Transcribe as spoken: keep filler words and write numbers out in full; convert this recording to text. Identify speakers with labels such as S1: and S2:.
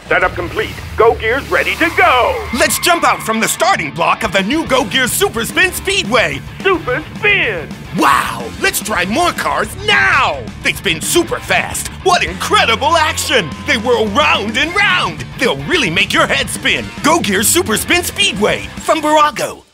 S1: Setup complete. Go Gear's ready to go!
S2: Let's jump out from the starting block of the new Go Gear Super Spin Speedway!
S1: Super Spin!
S2: Wow! Let's try more cars now! They spin super fast! What incredible action! They whirl round and round! They'll really make your head spin! Go Gear Super Spin Speedway from Bburago!